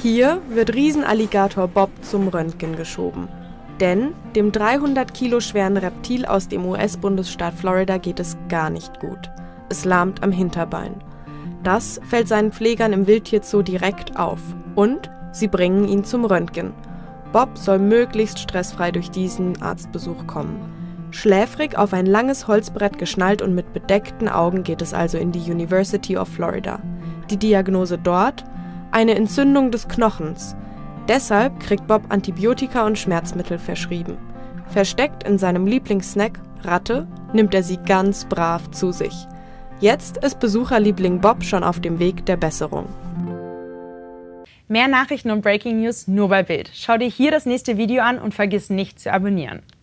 Hier wird Riesenalligator Bob zum Röntgen geschoben. Denn dem 300 Kilo schweren Reptil aus dem US-Bundesstaat Florida geht es gar nicht gut. Es lahmt am Hinterbein. Das fällt seinen Pflegern im Wildtierzoo direkt auf. Und sie bringen ihn zum Röntgen. Bob soll möglichst stressfrei durch diesen Arztbesuch kommen. Schläfrig auf ein langes Holzbrett geschnallt und mit bedeckten Augen geht es also in die University of Florida. Die Diagnose dort? Eine Entzündung des Knochens. Deshalb kriegt Bob Antibiotika und Schmerzmittel verschrieben. Versteckt in seinem Lieblingssnack, Ratte, nimmt er sie ganz brav zu sich. Jetzt ist Besucherliebling Bob schon auf dem Weg der Besserung. Mehr Nachrichten und Breaking News nur bei Bild. Schau dir hier das nächste Video an und vergiss nicht zu abonnieren.